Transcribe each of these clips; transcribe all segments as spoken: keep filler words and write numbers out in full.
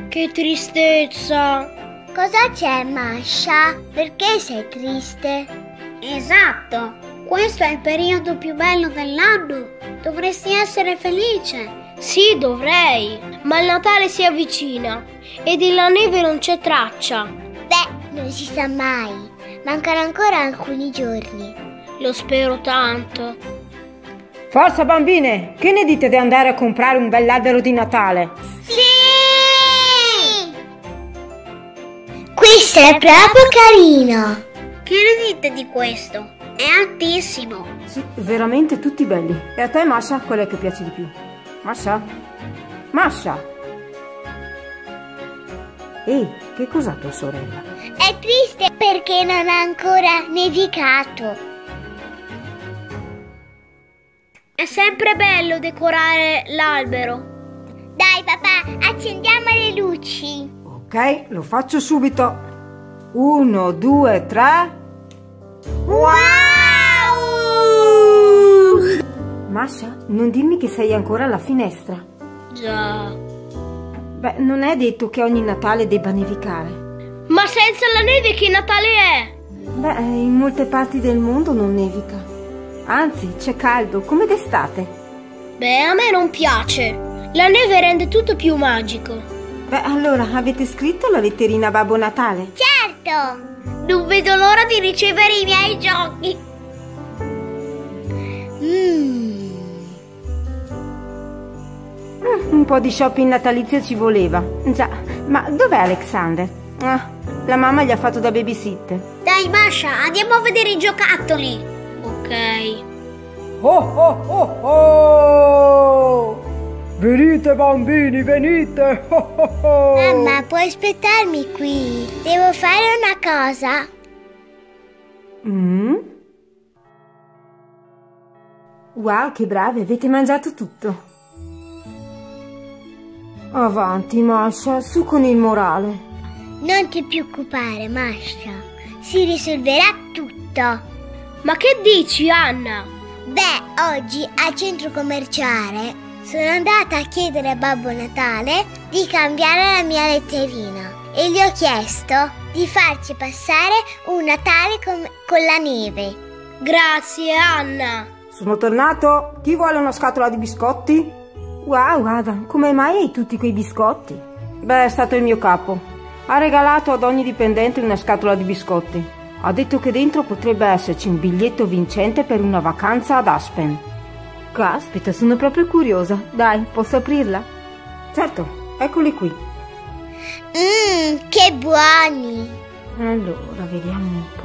Che tristezza! Cosa c'è, Masha? Perché sei triste? Esatto, questo è il periodo più bello dell'anno. Dovresti essere felice. Sì, dovrei, ma il Natale si avvicina e della neve non c'è traccia. Beh, non si sa mai. Mancano ancora alcuni giorni. Lo spero tanto. Forza bambine, che ne dite di andare a comprare un bell'albero di Natale? Sì! Questo è proprio carino. Che ne dite di questo? È altissimo. Sì, veramente tutti belli. E a te, Masha, qual è che piace di più? Masha? Masha? Ehi, che cos'ha tua sorella? È triste perché non ha ancora nevicato. È sempre bello decorare l'albero. Dai papà, accendiamo le luci. Ok, lo faccio subito. Uno, due, tre. Wow! Masha, non dimmi che sei ancora alla finestra. Già. Beh, non è detto che ogni Natale debba nevicare. Ma senza la neve che Natale è? Beh, in molte parti del mondo non nevica. Anzi, c'è caldo, come d'estate. Beh, a me non piace. La neve rende tutto più magico. Beh, allora, avete scritto la letterina a Babbo Natale? Certo! Non vedo l'ora di ricevere i miei giochi. Mmm. Mm, un po' di shopping natalizio ci voleva. Già, ma dov'è Alexander? Ah, la mamma gli ha fatto da babysitter. Dai Masha, andiamo a vedere i giocattoli. Ok. Oh oh oh oh! Venite bambini, venite! Oh, oh, oh. Mamma, puoi aspettarmi qui? Devo fare una cosa. Mm? Wow, che bravi, avete mangiato tutto. Avanti, Masha, su con il morale. Non ti preoccupare, Masha. Si risolverà tutto. Ma che dici, Anna? Beh, oggi al centro commerciale sono andata a chiedere a Babbo Natale di cambiare la mia letterina e gli ho chiesto di farci passare un Natale con, con la neve. Grazie, Anna. Sono tornato. Chi vuole una scatola di biscotti? Wow, Adam, come mai hai tutti quei biscotti? Beh, è stato il mio capo. Ha regalato ad ogni dipendente una scatola di biscotti. Ha detto che dentro potrebbe esserci un biglietto vincente per una vacanza ad Aspen. Caspita, sono proprio curiosa. Dai, posso aprirla? Certo, eccoli qui. Mmm, che buoni! Allora, vediamo un po'.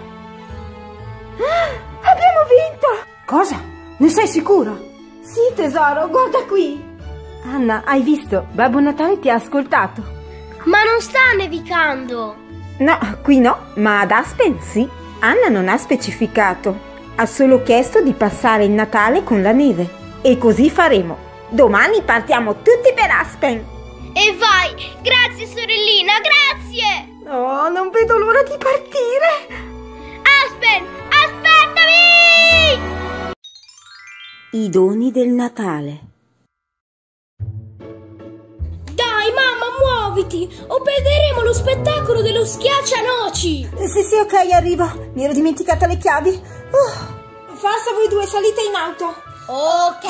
Ah, abbiamo vinto! Cosa? Ne sei sicura? Sì, tesoro, guarda qui. Anna, hai visto? Babbo Natale ti ha ascoltato. Ma non sta nevicando. No, qui no, ma ad Aspen sì. Anna non ha specificato. Ha solo chiesto di passare il Natale con la neve. E così faremo. Domani partiamo tutti per Aspen. E vai! Grazie, sorellina, grazie! Oh, non vedo l'ora di partire. Aspen, aspettami! I doni del Natale. Dai, mamma, muoviti! O perderemo lo spettacolo dello schiaccianoci! Sì, sì, ok, arrivo. Mi ero dimenticata le chiavi. Uh, forza voi due, salite in auto. Ok!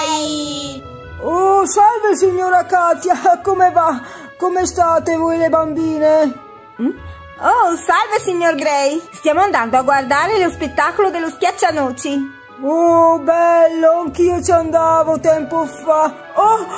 Oh, salve signora Katia, come va? Come state voi le bambine? Mm? Oh, salve signor Gray. Stiamo andando a guardare lo spettacolo dello schiaccianoci. Oh, bello, anch'io ci andavo tempo fa. Oh!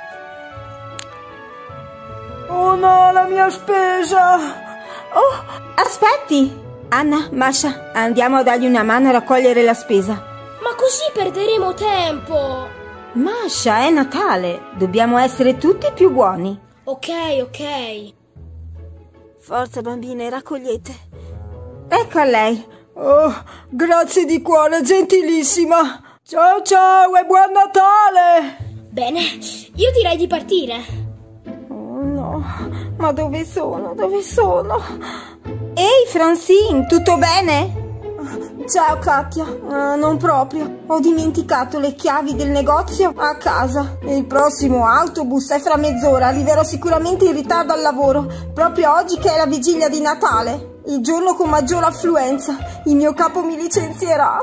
Oh no, la mia spesa! Oh, aspetti! Anna, Masha, andiamo a dargli una mano a raccogliere la spesa. Ma così perderemo tempo! Masha, è Natale, dobbiamo essere tutti più buoni. Ok, ok. Forza bambine, raccogliete. Ecco a lei. Oh, grazie di cuore, gentilissima. Ciao ciao e buon Natale! Bene, io direi di partire. Oh no, ma dove sono? Dove sono? Ehi Francine, tutto bene? Ciao Katia, uh, non proprio. Ho dimenticato le chiavi del negozio a casa. Il prossimo autobus è fra mezz'ora. Arriverò sicuramente in ritardo al lavoro, proprio oggi che è la vigilia di Natale, il giorno con maggior affluenza. Il mio capo mi licenzierà.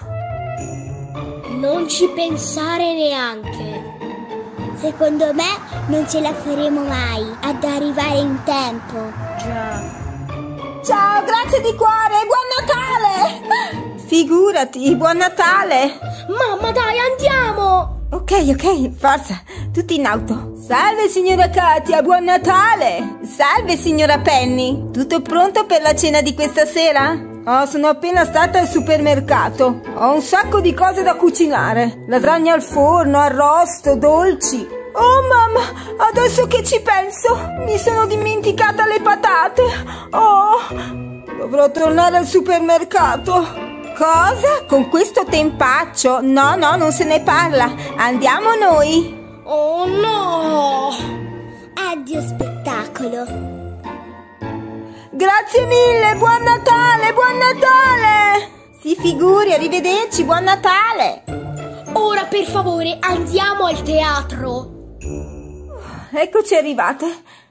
Non ci pensare neanche. Secondo me non ce la faremo mai ad arrivare in tempo. Già. Ciao, grazie di cuore, buon Natale! Figurati, buon Natale! Mamma, dai, andiamo! Ok, ok, forza, tutti in auto. Salve signora Katia, buon Natale! Salve signora Penny, tutto pronto per la cena di questa sera? Oh, sono appena stata al supermercato. Ho un sacco di cose da cucinare. Lasagne al forno, arrosto, dolci. Oh mamma, adesso che ci penso, mi sono dimenticata le patate. Oh, dovrò tornare al supermercato. Cosa? Con questo tempaccio? No, no, non se ne parla. Andiamo noi. Oh no! Addio spettacolo. Grazie mille, buon Natale, buon Natale! Si figuri, arrivederci, buon Natale! Ora per favore andiamo al teatro. Eccoci arrivate.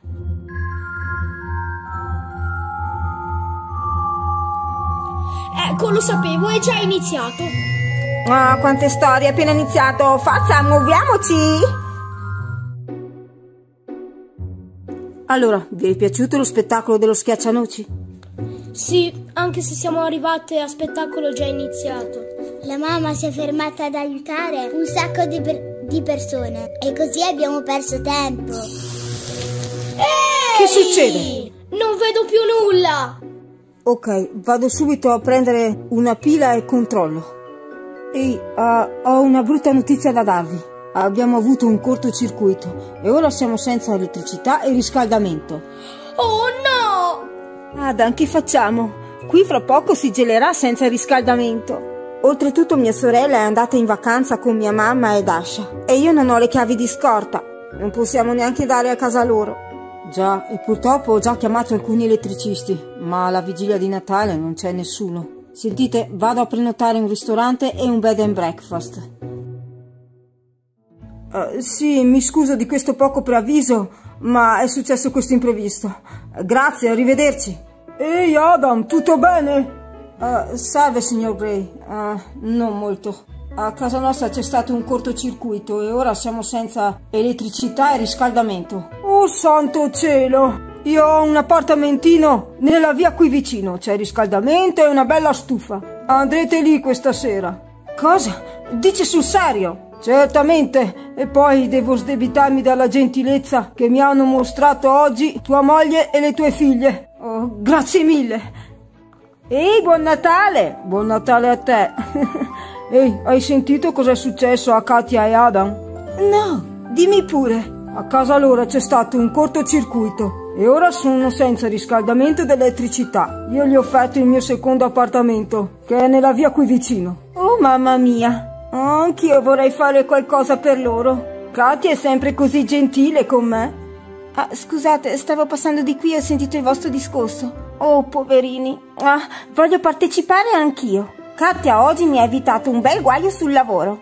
Ecco, lo sapevo, è già iniziato. Ah, oh, quante storie, è appena iniziato. Forza, muoviamoci! Allora, vi è piaciuto lo spettacolo dello schiaccianoci? Sì, anche se siamo arrivate a spettacolo già iniziato. La mamma si è fermata ad aiutare un sacco di, per di persone e così abbiamo perso tempo. Ehi! Che succede? Non vedo più nulla. Ok, vado subito a prendere una pila e controllo. Ehi, uh, ho una brutta notizia da darvi. Abbiamo avuto un cortocircuito e ora siamo senza elettricità e riscaldamento. Oh no! Adam, che facciamo? Qui fra poco si gelerà senza riscaldamento. Oltretutto mia sorella è andata in vacanza con mia mamma ed Asha e io non ho le chiavi di scorta. Non possiamo neanche dare a casa loro. Già, e purtroppo ho già chiamato alcuni elettricisti, ma alla vigilia di Natale non c'è nessuno. Sentite, vado a prenotare un ristorante e un bed and breakfast. Uh, sì, mi scuso di questo poco preavviso, ma è successo questo imprevisto. Uh, grazie, arrivederci. Ehi Adam, tutto bene? Uh, salve signor Gray. Uh, non molto. A casa nostra c'è stato un cortocircuito e ora siamo senza elettricità e riscaldamento. Oh santo cielo! Io ho un appartamentino nella via qui vicino, c'è riscaldamento e una bella stufa. Andrete lì questa sera. Cosa? Dici sul serio? Certamente, e poi devo sdebitarmi dalla gentilezza che mi hanno mostrato oggi tua moglie e le tue figlie. Oh, grazie mille. Ehi, buon Natale! Buon Natale a te. Ehi, hai sentito cosa è successo a Katia e Adam? No, dimmi pure. A casa loro c'è stato un cortocircuito e ora sono senza riscaldamento ed elettricità. Io gli ho offerto il mio secondo appartamento, che è nella via qui vicino. Oh, mamma mia! Oh, anch'io vorrei fare qualcosa per loro. Katia è sempre così gentile con me. Ah, scusate, stavo passando di qui e ho sentito il vostro discorso. Oh, poverini. Ah, voglio partecipare anch'io. Katia oggi mi ha evitato un bel guaio sul lavoro.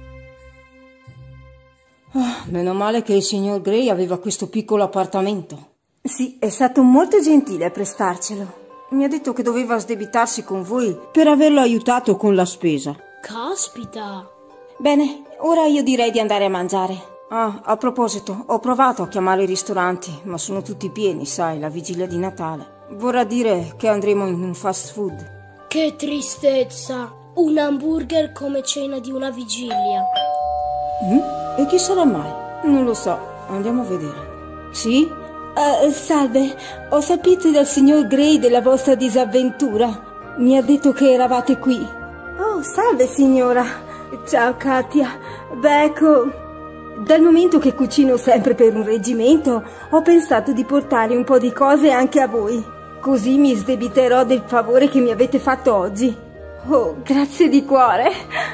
Oh, meno male che il signor Gray aveva questo piccolo appartamento. Sì, è stato molto gentile a prestarcelo. Mi ha detto che doveva sdebitarsi con voi per averlo aiutato con la spesa. Caspita! Bene, ora io direi di andare a mangiare. Ah, a proposito, ho provato a chiamare i ristoranti, ma sono tutti pieni, sai, la vigilia di Natale. Vorrà dire che andremo in un fast food. Che tristezza! Un hamburger come cena di una vigilia. Mm? E chi sarà mai? Non lo so, andiamo a vedere. Sì? Uh, salve, ho saputo dal signor Gray della vostra disavventura. Mi ha detto che eravate qui. Oh, salve signora. Ciao Katia. Beh, ecco, dal momento che cucino sempre per un reggimento, ho pensato di portare un po' di cose anche a voi. Così mi sdebiterò del favore che mi avete fatto oggi. Oh, grazie di cuore.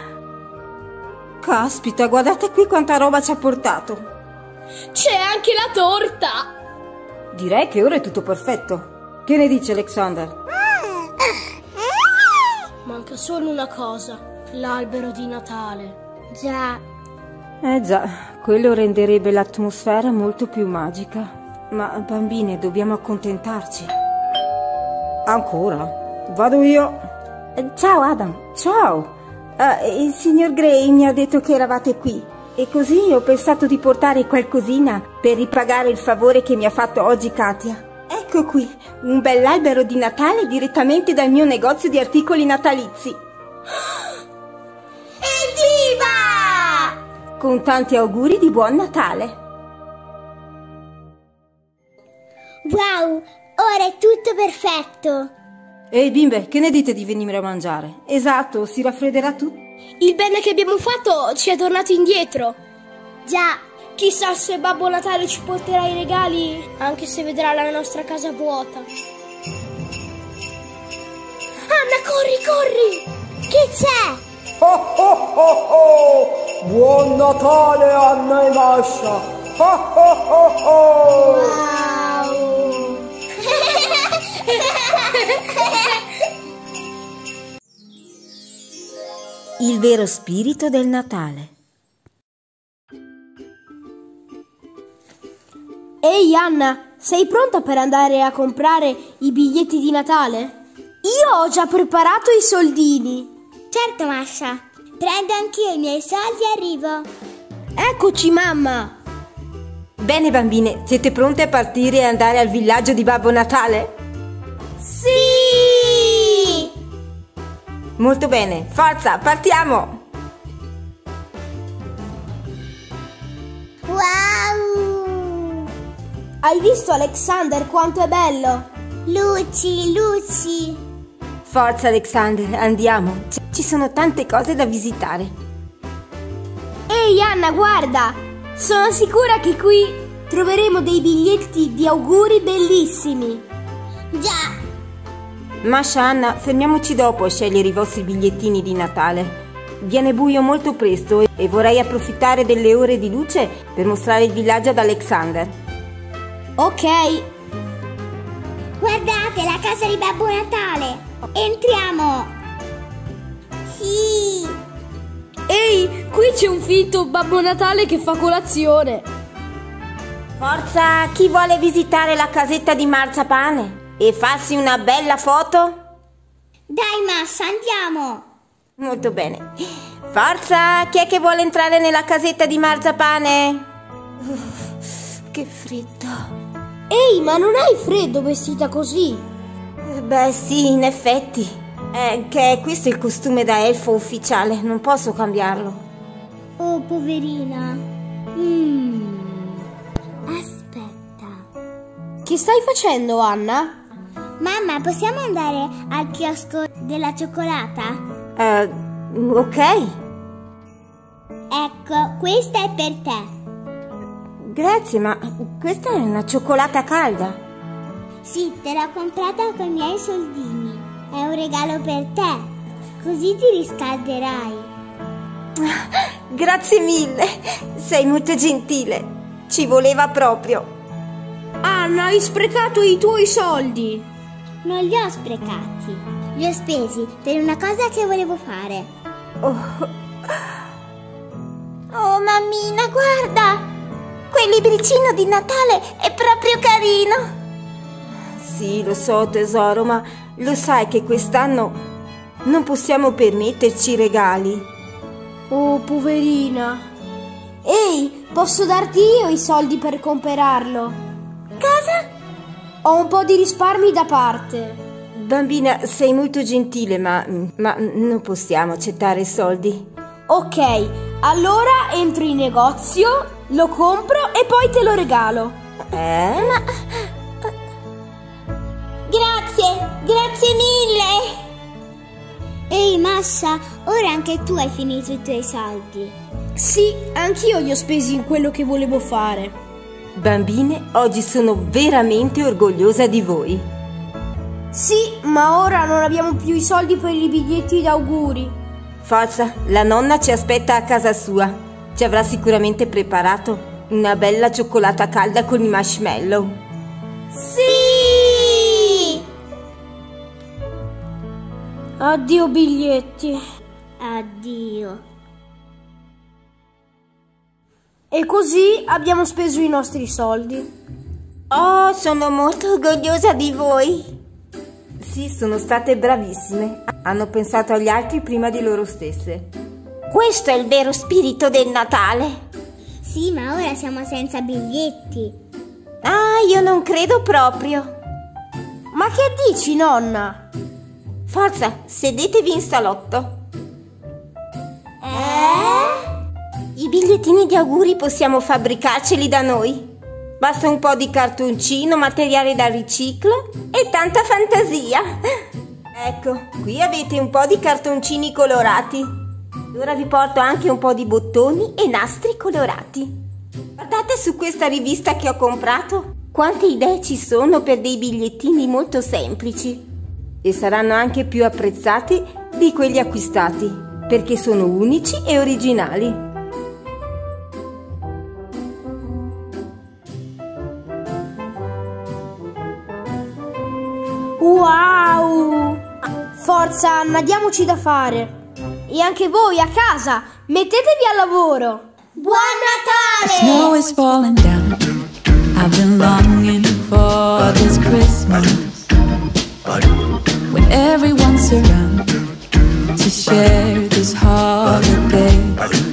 Caspita, guardate qui quanta roba ci ha portato. C'è anche la torta. Direi che ora è tutto perfetto. Che ne dice Alexander? Manca manca solo una cosa, l'albero di Natale. Già. Eh già, quello renderebbe l'atmosfera molto più magica. Ma bambine, dobbiamo accontentarci. Ancora? Vado io. Eh, ciao Adam, ciao. Uh, il signor Gray mi ha detto che eravate qui e così ho pensato di portare qualcosina per ripagare il favore che mi ha fatto oggi Katia. Ecco qui, un bell'albero di Natale direttamente dal mio negozio di articoli natalizi. Evviva! Con tanti auguri di buon Natale. Wow, ora è tutto perfetto. Ehi bimbe, che ne dite di venire a mangiare? Esatto, si raffredderà tutto. Il bene che abbiamo fatto ci è tornato indietro. Già. Chissà se Babbo Natale ci porterà i regali, anche se vedrà la nostra casa vuota. Anna, corri, corri! Che c'è? Oh oh oh oh! Buon Natale Anna e Masha! Oh oh oh oh! Wow! Il vero spirito del Natale. Ehi Anna, sei pronta per andare a comprare i biglietti di Natale? Io ho già preparato i soldini. Certo, Masha. Prendo anch'io i miei soldi e arrivo. Eccoci, mamma. Bene bambine, siete pronte a partire e andare al villaggio di Babbo Natale? Sì! Molto bene, forza, partiamo! Wow! Hai visto Alexander quanto è bello? Luci, luci! Forza Alexander, andiamo, C- ci sono tante cose da visitare. Ehi Anna, guarda! Sono sicura che qui troveremo dei biglietti di auguri bellissimi. Già! Masha, Anna, fermiamoci dopo a scegliere i vostri bigliettini di Natale. Viene buio molto presto e vorrei approfittare delle ore di luce per mostrare il villaggio ad Alexander. Ok. Guardate, la casa di Babbo Natale! Entriamo! Sì! Ehi, qui c'è un finto Babbo Natale che fa colazione. Forza, chi vuole visitare la casetta di marzapane e farsi una bella foto? Dai, Masha, andiamo! Molto bene. Forza, chi è che vuole entrare nella casetta di marzapane? Uff, che freddo. Ehi, ma non hai freddo vestita così? Beh, sì, in effetti. È che questo è il costume da elfo ufficiale, non posso cambiarlo. Oh, poverina. Mm. Aspetta. Che stai facendo, Anna? Mamma, possiamo andare al chiosco della cioccolata? Uh, ok. Ecco, questa è per te. Grazie, ma questa è una cioccolata calda. Sì, te l'ho comprata con i miei soldini. È un regalo per te. Così ti riscalderai. Grazie mille. Sei molto gentile. Ci voleva proprio. Anna, hai sprecato i tuoi soldi. Non li ho sprecati. Li ho spesi per una cosa che volevo fare. Oh, oh mammina, guarda! Quel libricino di Natale è proprio carino. Sì, lo so tesoro, ma lo sai che quest'anno non possiamo permetterci regali. Oh, poverina. Ehi, posso darti io i soldi per comprarlo? Cosa? Ho un po' di risparmi da parte. Bambina, sei molto gentile, ma, ma non possiamo accettare soldi. Ok, allora entro in negozio, lo compro e poi te lo regalo. Eh? Ma... Grazie, grazie mille. Ehi, Masha, ora anche tu hai finito i tuoi soldi. Sì, anch'io li ho spesi in quello che volevo fare. Bambine, oggi sono veramente orgogliosa di voi. Sì, ma ora non abbiamo più i soldi per i biglietti d'auguri. Forza, la nonna ci aspetta a casa sua. Ci avrà sicuramente preparato una bella cioccolata calda con i marshmallow. Sì! Addio biglietti. Addio. E così abbiamo speso i nostri soldi. Oh, sono molto orgogliosa di voi. Sì, sono state bravissime. Hanno pensato agli altri prima di loro stesse. Questo è il vero spirito del Natale. Sì, ma ora siamo senza biglietti. Ah, io non credo proprio. Ma che dici, nonna? Forza, sedetevi in salotto. Eh? I bigliettini di auguri possiamo fabbricarceli da noi. Basta un po' di cartoncino, materiale da riciclo e tanta fantasia. Ecco, qui avete un po' di cartoncini colorati. Ora vi porto anche un po' di bottoni e nastri colorati. Guardate su questa rivista che ho comprato. Quante idee ci sono per dei bigliettini molto semplici. E saranno anche più apprezzati di quelli acquistati, perché sono unici e originali. Wow! Forza Anna, diamoci da fare. E anche voi a casa, mettetevi al lavoro. Buon Natale! Snow is falling down. I've been longing for this Christmas, when everyone's around to share this holiday.